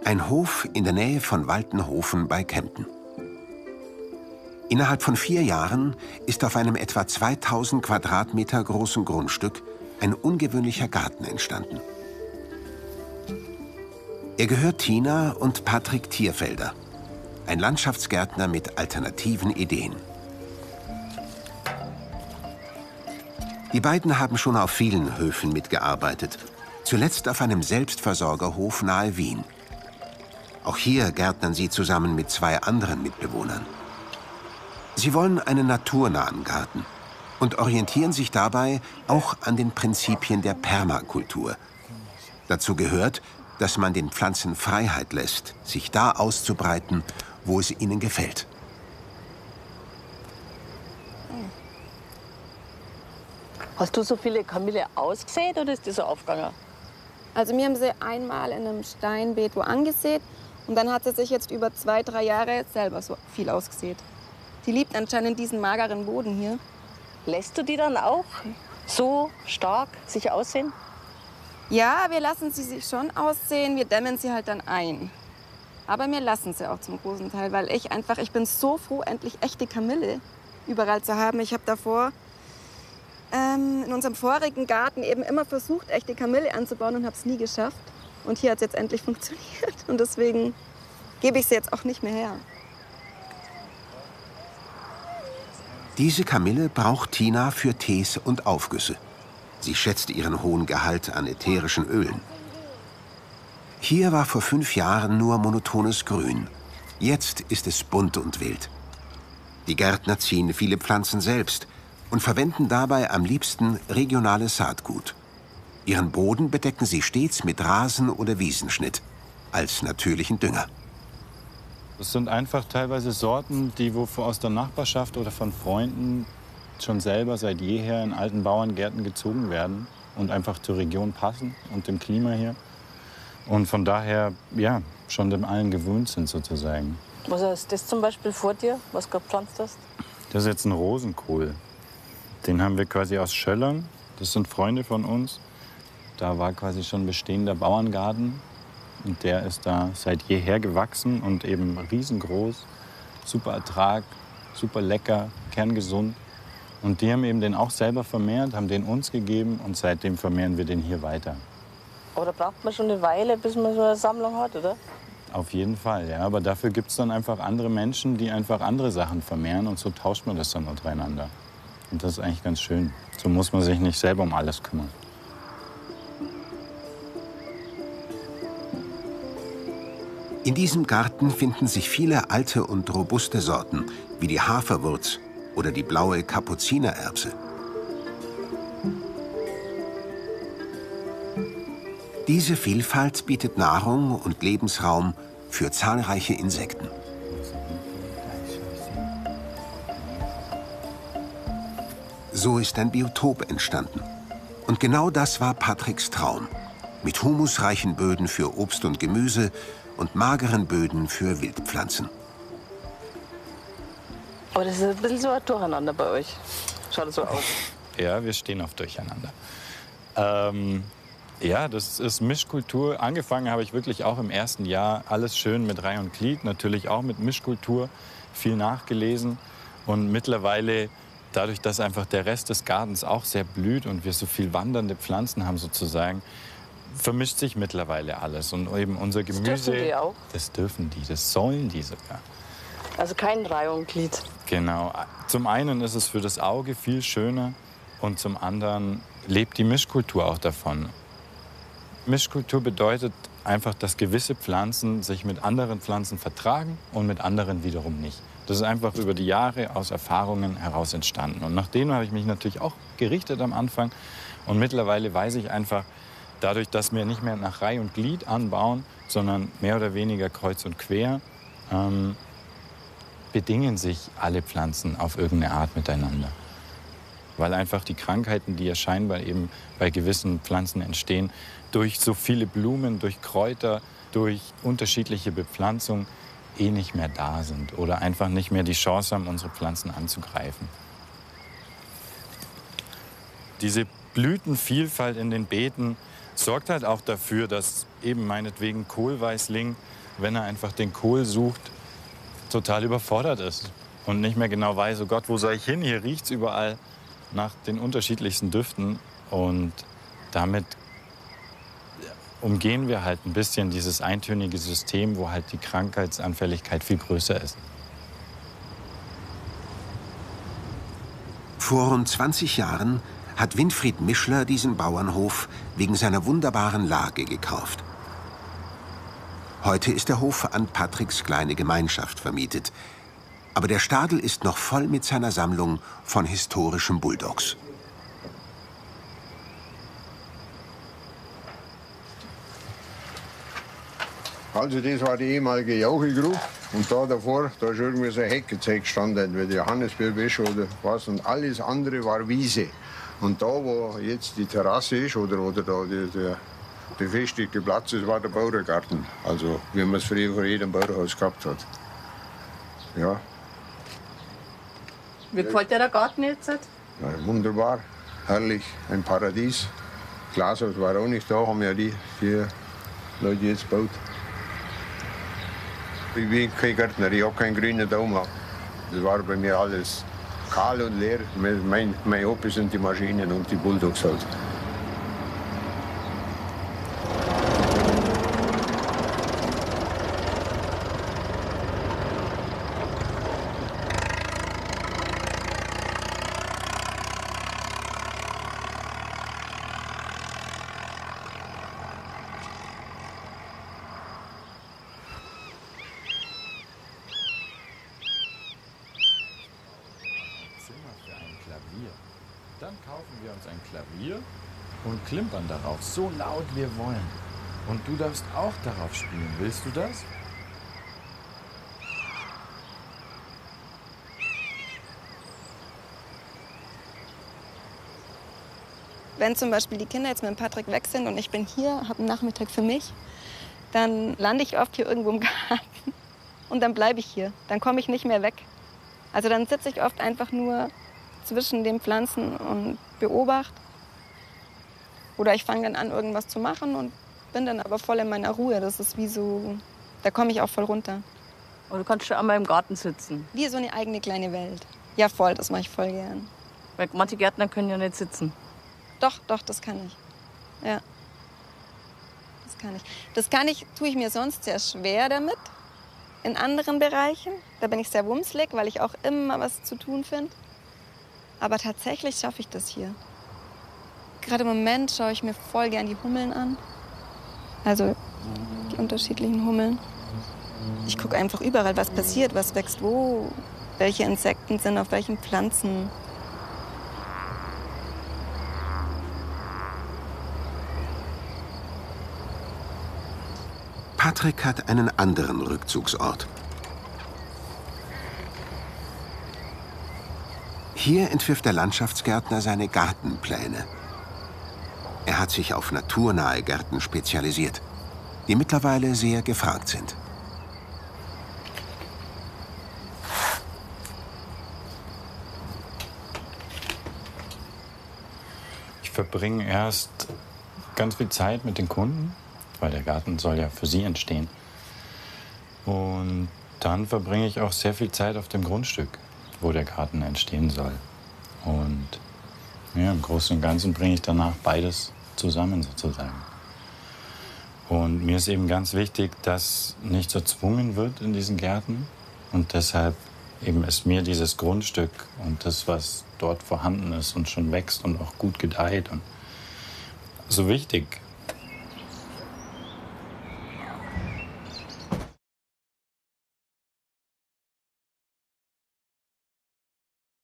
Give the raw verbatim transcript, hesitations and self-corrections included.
Ein Hof in der Nähe von Waltenhofen bei Kempten. Innerhalb von vier Jahren ist auf einem etwa zweitausend Quadratmeter großen Grundstück ein ungewöhnlicher Garten entstanden. Er gehört Tina und Patrick Thierfelder, ein Landschaftsgärtner mit alternativen Ideen. Die beiden haben schon auf vielen Höfen mitgearbeitet, zuletzt auf einem Selbstversorgerhof nahe Wien. Auch hier gärtnern sie zusammen mit zwei anderen Mitbewohnern. Sie wollen einen naturnahen Garten und orientieren sich dabei auch an den Prinzipien der Permakultur. Dazu gehört, dass man den Pflanzen Freiheit lässt, sich da auszubreiten, wo es ihnen gefällt. Hast du so viele Kamille ausgesät oder ist das so aufgegangen? Also wir haben sie einmal in einem Steinbeet wo angesät und dann hat sie sich jetzt über zwei, drei Jahre selber so viel ausgesät. Die liebt anscheinend diesen mageren Boden hier. Lässt du die dann auch so stark sich aussehen? Ja, wir lassen sie sich schon aussehen, wir dämmen sie halt dann ein. Aber wir lassen sie auch zum großen Teil, weil ich einfach, ich bin so froh, endlich echte Kamille überall zu haben. Ich habe davor ähm, in unserem vorigen Garten eben immer versucht, echte Kamille anzubauen und habe es nie geschafft. Und hier hat es jetzt endlich funktioniert und deswegen gebe ich sie jetzt auch nicht mehr her. Diese Kamille braucht Tina für Tees und Aufgüsse. Sie schätzt ihren hohen Gehalt an ätherischen Ölen. Hier war vor fünf Jahren nur monotones Grün. Jetzt ist es bunt und wild. Die Gärtner ziehen viele Pflanzen selbst und verwenden dabei am liebsten regionales Saatgut. Ihren Boden bedecken sie stets mit Rasen- oder Wiesenschnitt als natürlichen Dünger. Das sind einfach teilweise Sorten, die wo aus der Nachbarschaft oder von Freunden schon selber seit jeher in alten Bauerngärten gezogen werden und einfach zur Region passen und dem Klima hier. Und von daher, ja, schon dem allen gewöhnt sind sozusagen. Was ist das zum Beispiel vor dir, was du gepflanzt hast? Das ist jetzt ein Rosenkohl. Den haben wir quasi aus Schöllern. Das sind Freunde von uns. Da war quasi schon bestehender Bauerngarten. Und der ist da seit jeher gewachsen und eben riesengroß. Super Ertrag, super lecker, kerngesund. Und die haben eben den auch selber vermehrt, haben den uns gegeben und seitdem vermehren wir den hier weiter. Aber da braucht man schon eine Weile, bis man so eine Sammlung hat, oder? Auf jeden Fall, ja. Aber dafür gibt es dann einfach andere Menschen, die einfach andere Sachen vermehren und so tauscht man das dann untereinander. Und das ist eigentlich ganz schön. So muss man sich nicht selber um alles kümmern. In diesem Garten finden sich viele alte und robuste Sorten, wie die Haferwurz oder die blaue Kapuzinererbse. Diese Vielfalt bietet Nahrung und Lebensraum für zahlreiche Insekten. So ist ein Biotop entstanden. Und genau das war Patricks Traum. Mit humusreichen Böden für Obst und Gemüse und mageren Böden für Wildpflanzen. Aber das ist ein bisschen so ein Durcheinander bei euch. Schaut so aus. Ja, wir stehen auf Durcheinander. Ähm, ja, das ist Mischkultur. Angefangen habe ich wirklich auch im ersten Jahr alles schön mit Reih und Glied. Natürlich auch mit Mischkultur. Viel nachgelesen. Und mittlerweile, dadurch, dass einfach der Rest des Gartens auch sehr blüht und wir so viel wandernde Pflanzen haben sozusagen, vermischt sich mittlerweile alles. Und eben unser Gemüse. Das dürfen die auch? Das dürfen die, das sollen die sogar. Also kein Reih und Glied. Genau. Zum einen ist es für das Auge viel schöner und zum anderen lebt die Mischkultur auch davon. Mischkultur bedeutet einfach, dass gewisse Pflanzen sich mit anderen Pflanzen vertragen und mit anderen wiederum nicht. Das ist einfach über die Jahre aus Erfahrungen heraus entstanden. Und nach denen habe ich mich natürlich auch gerichtet am Anfang. Und mittlerweile weiß ich einfach, dadurch, dass wir nicht mehr nach Reih und Glied anbauen, sondern mehr oder weniger kreuz und quer, ähm, bedingen sich alle Pflanzen auf irgendeine Art miteinander. Weil einfach die Krankheiten, die ja scheinbar eben bei gewissen Pflanzen entstehen, durch so viele Blumen, durch Kräuter, durch unterschiedliche Bepflanzung eh nicht mehr da sind oder einfach nicht mehr die Chance haben, unsere Pflanzen anzugreifen. Diese Blütenvielfalt in den Beeten sorgt halt auch dafür, dass eben meinetwegen Kohlweißling, wenn er einfach den Kohl sucht, total überfordert ist und nicht mehr genau weiß, oh Gott, wo soll ich hin? Hier riecht es überall nach den unterschiedlichsten Düften. Und damit umgehen wir halt ein bisschen dieses eintönige System, wo halt die Krankheitsanfälligkeit viel größer ist. Vor rund zwanzig Jahren hat Winfried Mischler diesen Bauernhof wegen seiner wunderbaren Lage gekauft. Heute ist der Hof an Patricks kleine Gemeinschaft vermietet. Aber der Stadel ist noch voll mit seiner Sammlung von historischen Bulldogs. Also das war die ehemalige Jauchegrube. Und da davor, da ist irgendwie so ein Heckenzeug gestanden, wie die Johannisbeerwäsche oder was. Und alles andere war Wiese. Und da, wo jetzt die Terrasse ist, oder, oder da die, der befestigte Platz ist, war der Bauerngarten. Also wie man es früher vor jedem Bauernhaus gehabt hat. Ja. Wie gefällt dir der Garten jetzt? Ja, wunderbar, herrlich, ein Paradies. Glashaus war auch nicht da, haben ja die, die Leute jetzt gebaut. Ich bin kein Gärtner, ich habe keinen grünen Daumen. Das war bei mir alles kahl und leer. Mein, mein Hobby sind die Maschinen und die Bulldogs halt. Dann kaufen wir uns ein Klavier und klimpern darauf, so laut wir wollen. Und du darfst auch darauf spielen. Willst du das? Wenn zum Beispiel die Kinder jetzt mit dem Patrick weg sind und ich bin hier, habe einen Nachmittag für mich, dann lande ich oft hier irgendwo im Garten und dann bleibe ich hier. Dann komme ich nicht mehr weg. Also dann sitze ich oft einfach nur zwischen den Pflanzen und beobachte. Oder ich fange dann an, irgendwas zu machen und bin dann aber voll in meiner Ruhe. Das ist wie so, da komme ich auch voll runter. Oder du kannst schon einmal im Garten sitzen. Wie so eine eigene kleine Welt. Ja, voll, das mache ich voll gern. Weil manche Gärtner können ja nicht sitzen. Doch, doch, das kann ich. Ja. Das kann ich. Das kann ich, tue ich mir sonst sehr schwer damit. In anderen Bereichen. Da bin ich sehr wumslig, weil ich auch immer was zu tun finde. Aber tatsächlich schaffe ich das hier. Gerade im Moment schaue ich mir voll gern die Hummeln an. Also die unterschiedlichen Hummeln. Ich gucke einfach überall, was passiert, was wächst wo, welche Insekten sind auf welchen Pflanzen. Patrick hat einen anderen Rückzugsort. Hier entwirft der Landschaftsgärtner seine Gartenpläne. Er hat sich auf naturnahe Gärten spezialisiert, die mittlerweile sehr gefragt sind. Ich verbringe erst ganz viel Zeit mit den Kunden, weil der Garten soll ja für sie entstehen. Und dann verbringe ich auch sehr viel Zeit auf dem Grundstück, wo der Garten entstehen soll. Und ja, im Großen und Ganzen bringe ich danach beides zusammen sozusagen. Und mir ist eben ganz wichtig, dass nicht so erzwungen wird in diesen Gärten. Und deshalb eben ist mir dieses Grundstück und das, was dort vorhanden ist und schon wächst und auch gut gedeiht, und so wichtig.